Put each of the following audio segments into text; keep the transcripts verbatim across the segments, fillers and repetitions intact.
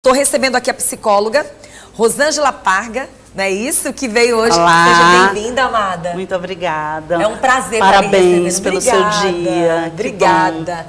Estou recebendo aqui a psicóloga Rosângela Parga, não é isso? Que veio hoje. Olá. Seja bem-vinda, amada. Muito obrigada. É um prazer. Parabéns pelo Obrigada. seu dia. Obrigada.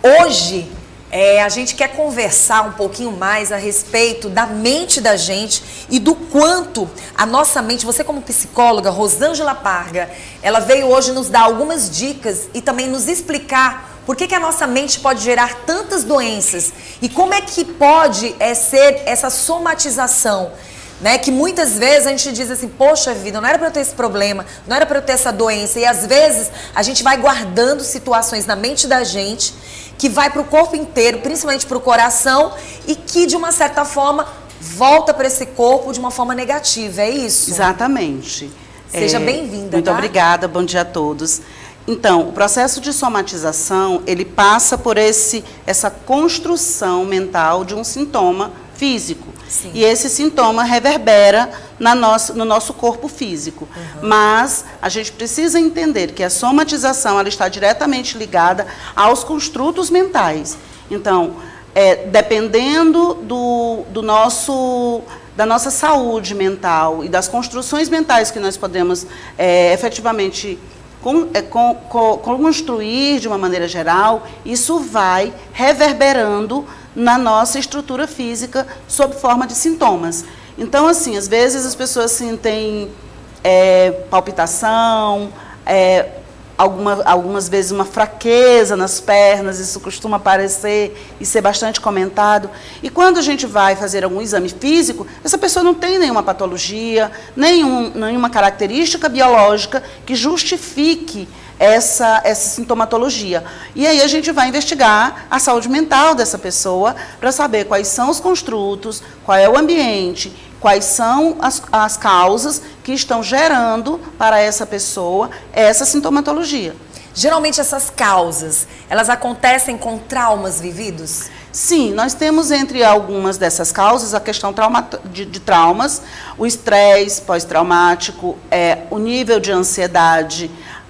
Hoje é, a gente quer conversar um pouquinho mais a respeito da mente da gente e do quanto a nossa mente, você como psicóloga, Rosângela Parga, ela veio hoje nos dar algumas dicas e também nos explicar por que que a nossa mente pode gerar tantas doenças e como é que pode é, ser essa somatização, né? Que muitas vezes a gente diz assim, poxa vida, não era para eu ter esse problema, não era para eu ter essa doença. E às vezes a gente vai guardando situações na mente da gente que vai para o corpo inteiro, principalmente para o coração, e que de uma certa forma volta para esse corpo de uma forma negativa, é isso? Exatamente. Seja é, bem-vinda, Muito tá? obrigada, bom dia a todos. Então, o processo de somatização, ele passa por esse, essa construção mental de um sintoma físico. Sim. E esse sintoma reverbera na nossa, no nosso corpo físico. Uhum. Mas a gente precisa entender que a somatização ela está diretamente ligada aos construtos mentais. Então, é, dependendo do, do nosso... da nossa saúde mental e das construções mentais que nós podemos é, efetivamente com, é, com, com, construir de uma maneira geral, isso vai reverberando na nossa estrutura física sob forma de sintomas. Então, assim, às vezes as pessoas sentem é, palpitação, é, Alguma, algumas vezes uma fraqueza nas pernas, isso costuma aparecer e ser bastante comentado. E quando a gente vai fazer algum exame físico, essa pessoa não tem nenhuma patologia, nenhum, nenhuma característica biológica que justifique essa, essa sintomatologia. E aí a gente vai investigar a saúde mental dessa pessoa para saber quais são os construtos, qual é o ambiente, quais são as, as causas que estão gerando para essa pessoa essa sintomatologia. Geralmente essas causas, elas acontecem com traumas vividos? Sim, nós temos entre algumas dessas causas a questão trauma, de, de traumas, o estresse pós-traumático, é, o nível de ansiedade,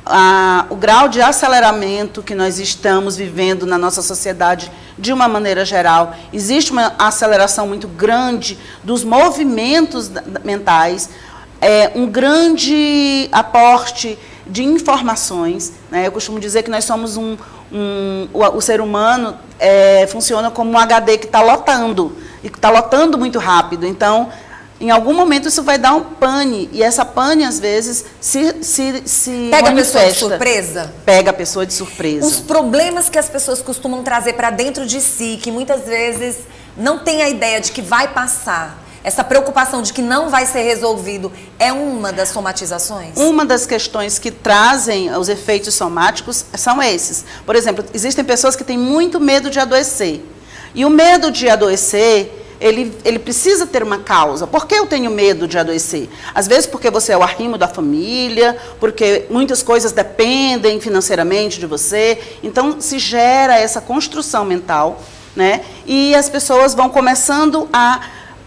a, o grau de aceleramento que nós estamos vivendo na nossa sociedade de uma maneira geral. Existe uma aceleração muito grande dos movimentos mentais, é, um grande aporte de informações, né? Eu costumo dizer que nós somos um, um o, o ser humano é, funciona como um H D que está lotando, e que está lotando muito rápido. Então, em algum momento isso vai dar um pane, e essa pane, às vezes, se, se, se Pega manifesta. a pessoa de surpresa? Pega a pessoa de surpresa. Os problemas que as pessoas costumam trazer para dentro de si, que muitas vezes não tem a ideia de que vai passar, essa preocupação de que não vai ser resolvido, é uma das somatizações? Uma das questões que trazem os efeitos somáticos são esses. Por exemplo, existem pessoas que têm muito medo de adoecer. E o medo de adoecer, Ele, ele precisa ter uma causa. Por que eu tenho medo de adoecer? Às vezes porque você é o arrimo da família, porque muitas coisas dependem financeiramente de você. Então, se gera essa construção mental, né? E as pessoas vão começando a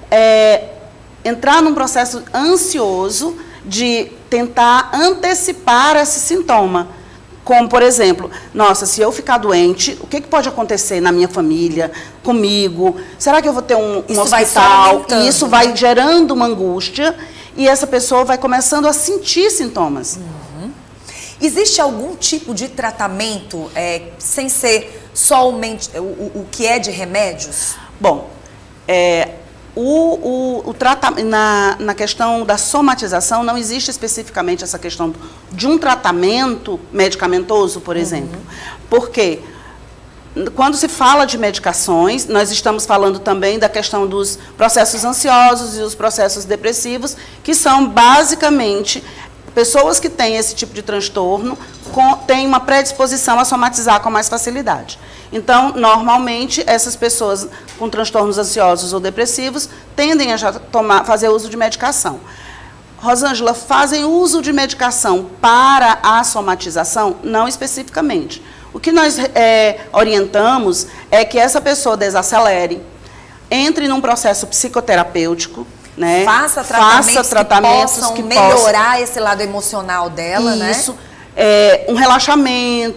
é, entrar num processo ansioso de tentar antecipar esse sintoma. Como, por exemplo, nossa, se eu ficar doente, o que, que pode acontecer na minha família, comigo? Será que eu vou ter um, um hospital? E isso vai gerando uma angústia e essa pessoa vai começando a sentir sintomas. Uhum. Existe algum tipo de tratamento, é, sem ser somente o, o que é de remédios? Bom, é... O, o, o tratamento, na, na questão da somatização, não existe especificamente essa questão de um tratamento medicamentoso, por exemplo. Uhum. Porque quando se fala de medicações, nós estamos falando também da questão dos processos ansiosos e os processos depressivos, que são basicamente pessoas que têm esse tipo de transtorno, com, têm uma predisposição a somatizar com mais facilidade. Então, normalmente, essas pessoas com transtornos ansiosos ou depressivos tendem a já tomar, fazer uso de medicação. Rosângela, fazem uso de medicação para a somatização? Não especificamente. O que nós é, orientamos é que essa pessoa desacelere, entre num processo psicoterapêutico, né? Faça tratamentos, Faça tratamentos que possam que melhorar possam... esse lado emocional dela, Isso, né? É, um relaxamento,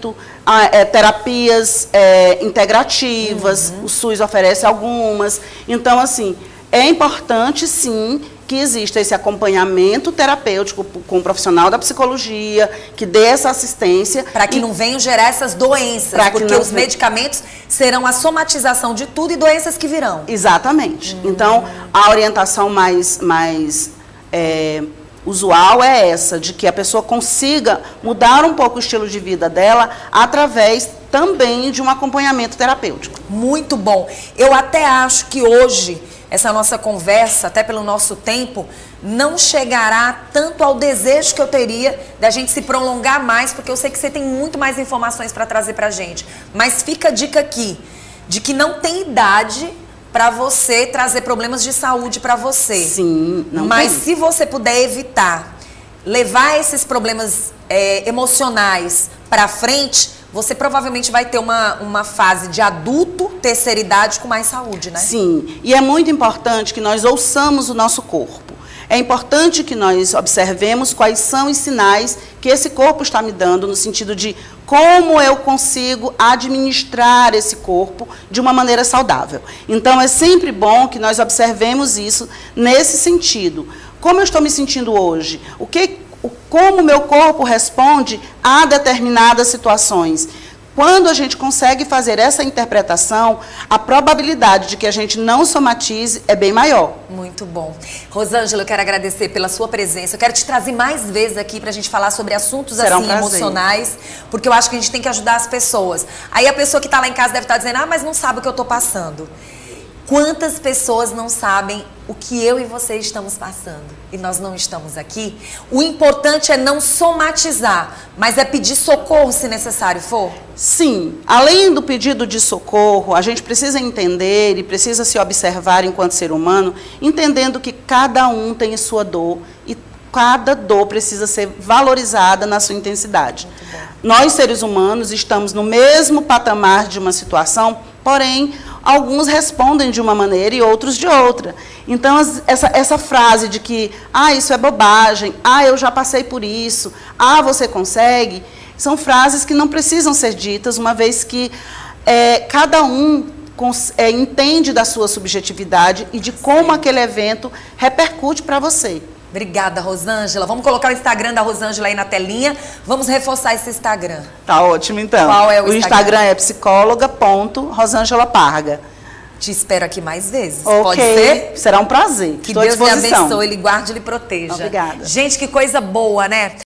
é, terapias é, integrativas, uhum. o SUS oferece algumas. Então, assim, é importante, sim, que exista esse acompanhamento terapêutico com o profissional da psicologia, que dê essa assistência. Para que e... não venham gerar essas doenças, porque os venha... medicamentos serão a somatização de tudo e doenças que virão. Exatamente. Hum. Então, a orientação mais, mais é, usual é essa, de que a pessoa consiga mudar um pouco o estilo de vida dela através também de um acompanhamento terapêutico. Muito bom. Eu até acho que hoje essa nossa conversa, até pelo nosso tempo, não chegará tanto ao desejo que eu teria da gente se prolongar mais, porque eu sei que você tem muito mais informações para trazer para a gente. Mas fica a dica aqui, de que não tem idade para você trazer problemas de saúde para você. Sim, não Mas tem. se você puder evitar, levar esses problemas é, emocionais para frente, você provavelmente vai ter uma, uma fase de adulto, terceira idade, com mais saúde, né? Sim, e é muito importante que nós ouçamos o nosso corpo. É importante que nós observemos quais são os sinais que esse corpo está me dando, no sentido de como eu consigo administrar esse corpo de uma maneira saudável. Então, é sempre bom que nós observemos isso nesse sentido. Como eu estou me sentindo hoje? O que Como o meu corpo responde a determinadas situações. Quando a gente consegue fazer essa interpretação, a probabilidade de que a gente não somatize é bem maior. Muito bom. Rosângela, eu quero agradecer pela sua presença. Eu quero te trazer mais vezes aqui para a gente falar sobre assuntos Será um assim, prazer. emocionais, porque eu acho que a gente tem que ajudar as pessoas. Aí a pessoa que está lá em casa deve estar dizendo, ah, mas não sabe o que eu estou passando. Quantas pessoas não sabem o que eu e você estamos passando e nós não estamos aqui? O importante é não somatizar, mas é pedir socorro se necessário for? Sim. Além do pedido de socorro, a gente precisa entender e precisa se observar enquanto ser humano, entendendo que cada um tem sua dor e cada dor precisa ser valorizada na sua intensidade. Nós, seres humanos, estamos no mesmo patamar de uma situação, porém, alguns respondem de uma maneira e outros de outra. Então, as, essa, essa frase de que, ah, isso é bobagem, ah, eu já passei por isso, ah, você consegue, são frases que não precisam ser ditas, uma vez que é, cada um cons, é, entende da sua subjetividade e de como aquele evento repercute para você. Obrigada, Rosângela. Vamos colocar o Instagram da Rosângela aí na telinha. Vamos reforçar esse Instagram. Tá ótimo, então. Qual é o, o Instagram? Instagram é psicóloga ponto rosângela parga. Te espero aqui mais vezes. Okay. Pode ser? Será um prazer. Que Estou Deus à disposição. lhe abençoe, lhe guarde e lhe proteja. Obrigada. Gente, que coisa boa, né?